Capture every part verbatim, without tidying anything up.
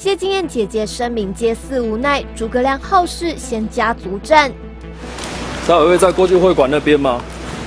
谢金燕姐姐声明皆似无奈，诸葛亮后事先家族战。 待会会在国际会馆那边吗？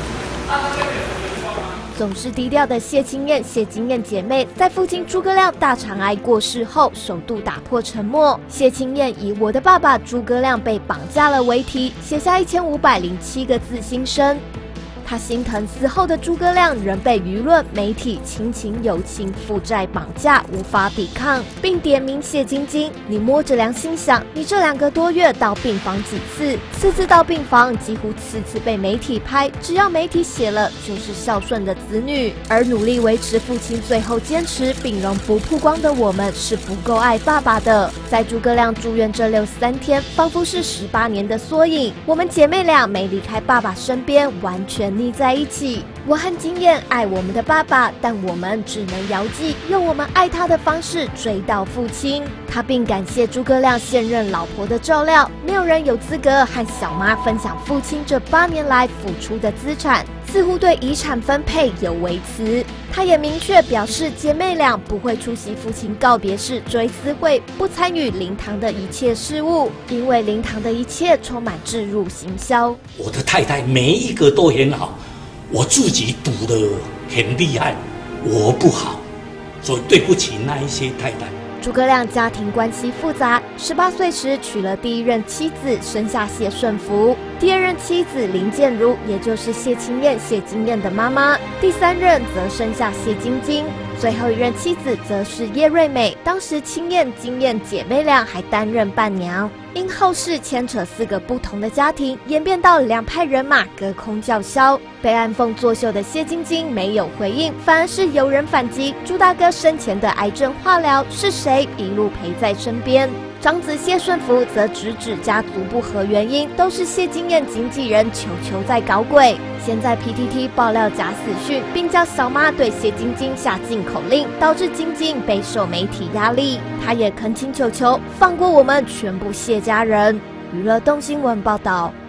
总是低调的谢金燕、谢金燕姐妹，在父亲诸葛亮大肠癌过世后，首度打破沉默。谢金燕以“我的爸爸诸葛亮被绑架了”为题，写下一千五百零七个字心声。他心疼死后的诸葛亮仍被舆论、媒体、亲情、友情、负债绑架，无法抵抗，并点名谢晶晶：“你摸着良心想，你这两个多月到病房几次？次次到病房，几乎次次被媒体拍，只要媒体写了，就是孝顺的子女。而努力维持父亲最后坚持病容不曝光的我们，是不够爱爸爸的。”在诸葛亮住院这六十三天，仿佛是十八年的缩影。我们姐妹俩没离开爸爸身边，完全腻在一起。我和金燕爱我们的爸爸，但我们只能遥寄，用我们爱他的方式追悼父亲。他并感谢诸葛亮现任老婆的照料。没有人有资格和小妈分享父亲这八年来付出的资产，似乎对遗产分配有微词。他也明确表示，姐妹俩不会出席父亲告别式追思会，不参与灵堂的一切事务，因为灵堂的一切充满置入行销。 我的太太每一个都很好，我自己赌得很厉害，我不好，所以对不起那一些太太。 诸葛亮家庭关系复杂，十八岁时娶了第一任妻子，生下谢顺福；第二任妻子林建如，也就是谢清燕、谢金燕的妈妈；第三任则生下谢晶晶。最后一任妻子则是叶瑞美，当时清燕、金燕姐妹俩还担任伴娘。因后事牵扯四个不同的家庭，演变到两派人马隔空叫嚣。被暗讽作秀的谢晶晶没有回应，反而是有人反击朱大哥生前的癌症化疗是谁一路陪在身边。长子谢顺福则直指家族不和原因都是谢金燕经纪人球球在搞鬼。现在 P T T 爆料假死讯，并叫小妈对谢晶晶下禁口令，导致晶晶备受媒体压力。她也恳请球球放过我们全部谢家人。娱乐动新闻报道。